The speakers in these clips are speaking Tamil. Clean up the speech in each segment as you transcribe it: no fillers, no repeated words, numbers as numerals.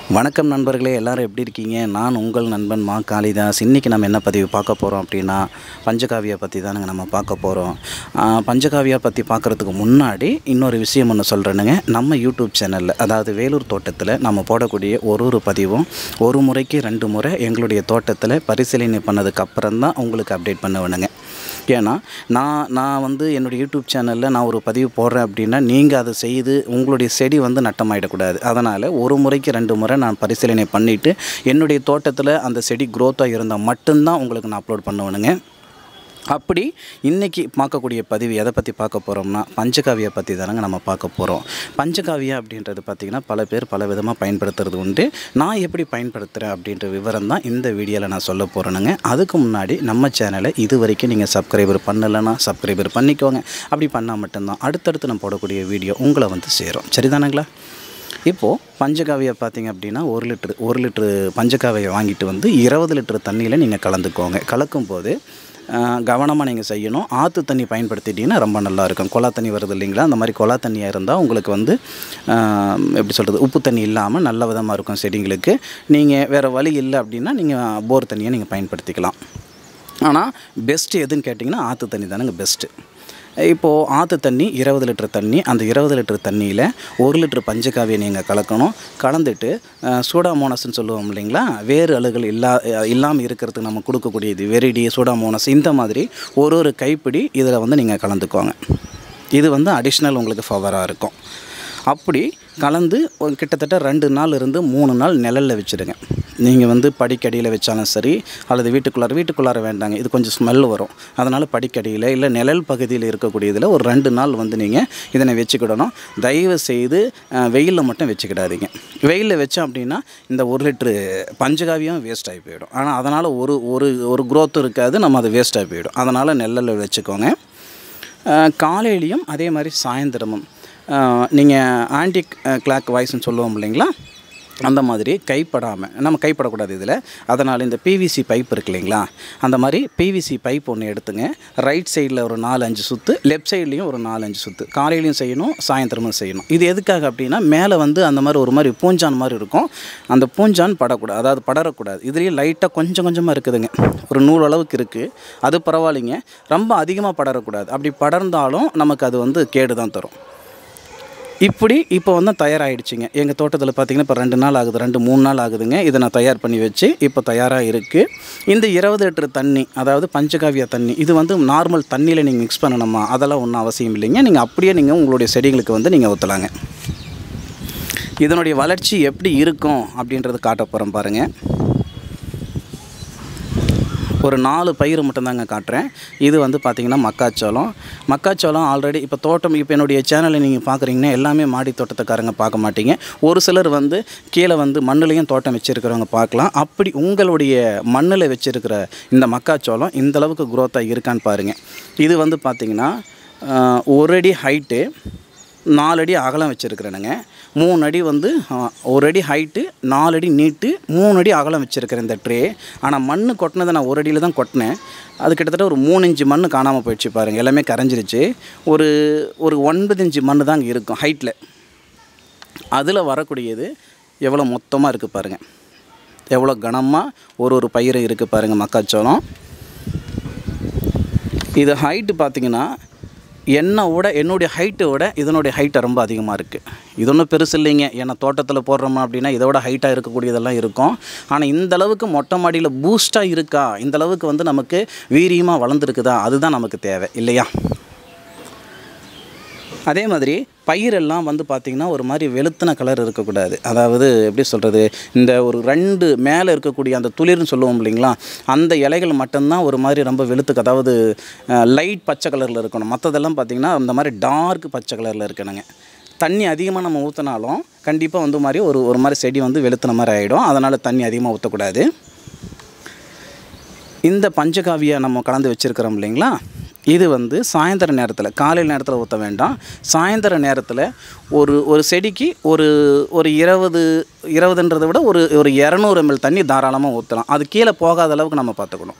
வணக்கம் நண்பர்களே, எல்லாரும் எப்படி இருக்கீங்க? நான் உங்கள் நண்பன் மா காளிதாஸ். இன்றைக்கி நம்ம என்ன பதிவு பார்க்க போகிறோம் அப்படின்னா, பஞ்சகாவியா பற்றி தானுங்க நம்ம பார்க்க போகிறோம். பஞ்சகாவியா பற்றி பார்க்குறதுக்கு முன்னாடி இன்னொரு விஷயம் ஒன்று சொல்கிறேனுங்க. நம்ம யூடியூப் சேனலில், அதாவது வேலூர் தோட்டத்தில் நம்ம போடக்கூடிய ஒரு பதிவும் ஒரு முறைக்கு 2 முறை எங்களுடைய தோட்டத்தில் பரிசீலனை பண்ணதுக்கப்புறம் தான் உங்களுக்கு அப்டேட் பண்ணுவேனுங்க. ஏன்னா நான் வந்து என்னுடைய யூடியூப் சேனலில் நான் ஒரு பதிவு போடுறேன் அப்படின்னா நீங்கள் அதை செய்து உங்களுடைய செடி வந்து நட்டமாயிடக்கூடாது. அதனால் ஒரு முறைக்கு 2 முறை நான் பரிசீலனை பண்ணிவிட்டு என்னுடைய தோட்டத்தில் அந்த செடி க்ரோத்தாக இருந்தால் மட்டும்தான் உங்களுக்கு நான் அப்லோட் பண்ணுவேனுங்க. அப்படி இன்றைக்கி பார்க்கக்கூடிய பதிவு எதை பற்றி பார்க்க போகிறோம்னா, பஞ்சகாவியா பற்றி தானங்க நம்ம பார்க்க போகிறோம். பஞ்சகாவியா அப்படின்றது பார்த்திங்கன்னா பல பேர் பல விதமாக பயன்படுத்துறது உண்டு. நான் எப்படி பயன்படுத்துகிறேன் அப்படின்ற விவரம் தான் இந்த வீடியோவில் நான் சொல்ல போகிறேனுங்க. அதுக்கு முன்னாடி நம்ம சேனலை இது வரைக்கும் நீங்கள் சப்ஸ்கிரைபர் பண்ணலைன்னா சப்ஸ்கிரைபர் பண்ணிக்கோங்க. அப்படி பண்ணால் மட்டும்தான் அடுத்தடுத்து நான் போடக்கூடிய வீடியோ உங்களை வந்து சேரும். சரிதானுங்களா? இப்போது பஞ்சகாவியா பார்த்திங்க அப்படின்னா 1 லிட்ரு பஞ்சகாவியை வாங்கிட்டு வந்து 20 லிட்டர் தண்ணியில் நீங்கள் கலந்துக்கோங்க. கலக்கும்போது கவனமாக நீங்கள் செய்யணும். ஆற்று தண்ணி பயன்படுத்திட்டிங்கன்னா ரொம்ப நல்லாயிருக்கும். குழா தண்ணி வருது இல்லைங்களா, அந்த மாதிரி குழா தண்ணியாக இருந்தால் உங்களுக்கு வந்து எப்படி சொல்கிறது, உப்பு தண்ணி இல்லாமல் நல்ல விதமாக இருக்கும் செடிங்களுக்கு. நீங்கள் வேறு வழி இல்லை அப்படின்னா நீங்கள் போர் தண்ணியை நீங்கள் பயன்படுத்திக்கலாம். ஆனால் பெஸ்ட்டு எதுன்னு கேட்டிங்கன்னா ஆற்று தண்ணி தானுங்க பெஸ்ட்டு. இப்போது ஆற்று தண்ணி 20 லிட்டர் தண்ணி, அந்த 20 லிட்டர் தண்ணியில் 1 லிட்டர் பஞ்சகாவியை நீங்கள் கலக்கணும். கலந்துட்டு சூடாமோனஸ்ன்னு சொல்லுவோம் இல்லைங்களா, வேறு அழுகல் இல்லாமல் இருக்கிறதுக்கு நம்ம கொடுக்கக்கூடியது வெரிடி, சூடாமோனஸ், இந்த மாதிரி ஒரு கைப்பிடி இதில் வந்து நீங்கள் கலந்துக்கோங்க. இது வந்து அடிஷ்னல் உங்களுக்கு ஃபவராக இருக்கும். அப்படி கலந்து கிட்டத்தட்ட 2 நாள் இருந்து 3 நாள் நிழலில் வச்சுடுங்க. நீங்கள் வந்து படிக்கடியில் வச்சாலும் சரி, அல்லது வீட்டுக்குள்ளார வேண்டாங்க, இது கொஞ்சம் ஸ்மெல் வரும். அதனால் படிக்கடியில் இல்லை நிழல் பகுதியில் இருக்கக்கூடியதில் ஒரு 2 நாள் வந்து நீங்கள் இதனை வச்சுக்கிடணும். தயவு செய்து வெயிலில் மட்டும் வச்சுக்கிடாதீங்க. வெயிலில் வச்சோம் அப்படின்னா இந்த 1 லிட்ரு பஞ்சகாவியம் வேஸ்ட் ஆகி போயிடும். ஆனால் அதனால் ஒரு க்ரோத்தும் இருக்காது, நம்ம அது வேஸ்ட் ஆகி போயிடும். அதனால் நிழலில் வச்சுக்கோங்க. காலையிலையும் அதே மாதிரி சாயந்தரமும் நீங்கள் ஆன்டி கிளாக் வாய்ஸ்ன்னு சொல்லுவோம் இல்லைங்களா, அந்த மாதிரி கைப்படாமல், நம்ம கைப்படக்கூடாது இதில். அதனால் இந்த பிவிசி பைப் இருக்கு இல்லைங்களா, அந்த மாதிரி பிவிசி பைப் ஒன்று எடுத்துங்க. ரைட் சைடில் ஒரு 4-5 சுற்று, லெஃப்ட் சைட்லேயும் ஒரு 4-5 சுற்று, காலையிலையும் செய்யணும், சாயந்தரமும் செய்யணும். இது எதுக்காக அப்படின்னா, மேலே வந்து அந்த மாதிரி ஒரு மாதிரி பூஞ்சான் மாதிரி இருக்கும். அந்த பூஞ்சான் படக்கூடாது, அதாவது படரக்கூடாது. இதுலேயே லைட்டாக கொஞ்சமாக இருக்குதுங்க, ஒரு நூல் அளவுக்கு இருக்குது. அது பரவாயில்லைங்க, ரொம்ப அதிகமாக படரக்கூடாது. அப்படி படர்ந்தாலும் நமக்கு அது வந்து கேடு தான் தரும். இப்போ வந்து தயாராகிடுச்சிங்க. எங்கள் தோட்டத்தில் பார்த்திங்கன்னா இப்போ 2 நாள் ஆகுது, 2-3 நாள் ஆகுதுங்க. இதை நான் தயார் பண்ணி வச்சு இப்போ தயாராக இருக்குது. இந்த 20 லிட்டர் தண்ணி, அதாவது பஞ்சகாவியா தண்ணி, இது வந்து நார்மல் தண்ணியில் நீங்கள் மிக்ஸ் பண்ணணுமா, அதெல்லாம் ஒன்றும் அவசியம் இல்லைங்க. நீங்கள் அப்படியே நீங்கள் உங்களுடைய செடிகளுக்கு வந்து நீங்கள் ஊற்றலாங்க. இதனுடைய வளர்ச்சி எப்படி இருக்கும் அப்படின்றது காட்ட போகிறோம் பாருங்கள். ஒரு 4 பயிர் மட்டும்தாங்க காட்டுறேன். இது வந்து பார்த்திங்கன்னா மக்காச்சோளம் ஆல்ரெடி இப்போ தோட்டம், இப்போ என்னுடைய சேனலை நீங்கள் பார்க்குறீங்கன்னா எல்லாமே மாடி தோட்டத்துக்காரங்க பார்க்க மாட்டீங்க. ஒரு சிலர் வந்து கீழே வந்து மண்ணுலேயும் தோட்டம் வச்சுருக்கிறவங்க பார்க்கலாம். அப்படி உங்களுடைய மண்ணில் வச்சுருக்கிற இந்த மக்காச்சோளம் இந்தளவுக்கு க்ரோத்தாக இருக்கான்னு பாருங்கள். இது வந்து பார்த்திங்கன்னா 1 அடி ஹைட்டு, 4 அடி அகலம் வச்சுருக்கிறேனுங்க. 3 அடி வந்து 1 அடி ஹைட்டு, 4 அடி நீட்டு, 3 அடி அகலம் வச்சுருக்கிறேன் இந்த ட்ரே. ஆனால் மண் கொட்டினதை நான் 1 அடியில் தான் கொட்டினேன். அது கிட்டத்தட்ட ஒரு 3 இன்ச்சு மண் காணாமல் போயிடுச்சு பாருங்கள், எல்லாமே கரைஞ்சிருச்சு. ஒரு 9 இன்ச்சு மண் தாங்க இருக்கும் ஹைட்டில். அதில் வரக்கூடியது எவ்வளோ மொத்தமாக இருக்குது பாருங்கள், எவ்வளோ கனமாக ஒரு பயிர் இருக்குது பாருங்கள் மக்காச்சோளம். இது ஹைட்டு பார்த்திங்கன்னா என்னுடைய ஹைட்டை விட இதனுடைய ஹைட்டை ரொம்ப அதிகமாக இருக்குது. இது ஒன்றும் பெருசு இல்லைங்க, ஏன்னா தோட்டத்தில் போடுறோமா அப்படின்னா இதோட ஹைட்டாக இருக்கக்கூடியதெல்லாம் இருக்கும். ஆனால் இந்தளவுக்கு மொட்டை மாடியில் பூஸ்ட்டாக இருக்கா, இந்தளவுக்கு வந்து நமக்கு வீரியமாக வளர்ந்துருக்குதா, அதுதான் நமக்கு தேவை இல்லையா. அதே மாதிரி பயிரெல்லாம் வந்து பார்த்திங்கன்னா ஒரு மாதிரி வெளுத்தின கலர் இருக்கக்கூடாது. அதாவது எப்படி சொல்கிறது, இந்த ஒரு 2 மேலே இருக்கக்கூடிய அந்த துளிர்னு சொல்லுவோம் இல்லைங்களா, அந்த இலைகள் மட்டும்தான் ஒரு மாதிரி ரொம்ப வெளுத்துக்கு, அதாவது லைட் பச்சை கலரில் இருக்கணும். மற்றதெல்லாம் பார்த்திங்கன்னா அந்த மாதிரி டார்க் பச்சை கலரில் இருக்கணுங்க. தண்ணி அதிகமாக நம்ம ஊற்றினாலும் கண்டிப்பாக வந்து மாதிரி ஒரு மாதிரி செடி வந்து வெளுத்தின மாதிரி ஆகிடும். அதனால் தண்ணி அதிகமாக ஊற்றக்கூடாது. இந்த பஞ்சகாவியா நம்ம கலந்து வச்சுருக்கிறோம் இல்லைங்களா, இது வந்து சாயந்தர நேரத்தில், காலையில் நேரத்தில் ஊற்ற வேண்டாம். சாயந்தர நேரத்தில் ஒரு செடிக்கு ஒரு 20ன்றதை விட ஒரு 200 ml தண்ணி தாராளமாக ஊற்றலாம். அது கீழே போகாத அளவுக்கு நம்ம பார்த்துக்கணும்.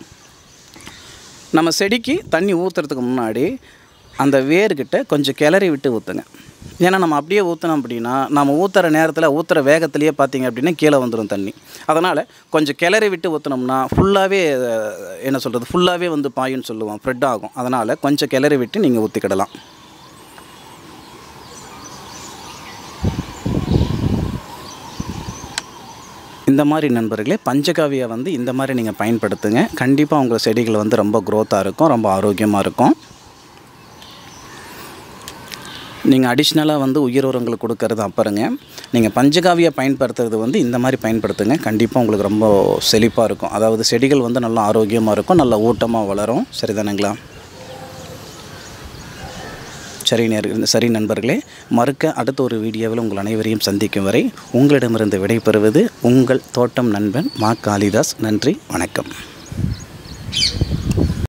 நம்ம செடிக்கு தண்ணி ஊற்றுறதுக்கு முன்னாடி அந்த வேர்கிட்ட கொஞ்சம் கிளறி விட்டு ஊற்றுங்க. ஏன்னா நம்ம அப்படியே ஊற்றினோம் அப்படின்னா நம்ம ஊற்றுற நேரத்தில் ஊற்றுற வேகத்திலேயே பார்த்திங்க அப்படின்னா கீழே வந்துடும் தண்ணி. அதனால் கொஞ்சம் கிளறி விட்டு ஊற்றினோம்னா ஃபுல்லாகவே என்ன சொல்கிறது ஃபுல்லாகவே வந்து பாயுன்னு சொல்லுவோம், ஸ்ப்ரெட் ஆகும். அதனால் கொஞ்சம் கிளறி விட்டு நீங்கள் ஊற்றிக்கிடலாம். இந்த மாதிரி நண்பர்களே பஞ்சகாவியை வந்து இந்த மாதிரி நீங்கள் பயன்படுத்துங்க. கண்டிப்பாக உங்கள் செடிகள் வந்து ரொம்ப க்ரோத்தாக இருக்கும், ரொம்ப ஆரோக்கியமாக இருக்கும். நீங்கள் அடிஷ்னலாக வந்து உயிர் உரங்கள் கொடுக்கறது அப்புறங்க நீங்கள் பஞ்சகாவியை பயன்படுத்துறது வந்து இந்த மாதிரி பயன்படுத்துங்க. கண்டிப்பாக உங்களுக்கு ரொம்ப செழிப்பாக இருக்கும். அதாவது செடிகள் வந்து நல்லா ஆரோக்கியமாக இருக்கும், நல்லா ஊட்டமாக வளரும். சரிதானுங்களா? சரி நண்பர்களே, மறுக்க அடுத்த ஒரு வீடியோவில் உங்கள் அனைவரையும் சந்திக்கும் வரை உங்களிடமிருந்து விடைபெறுவது உங்கள் தோட்டம் நண்பன் மா. காளிதாஸ். நன்றி, வணக்கம்.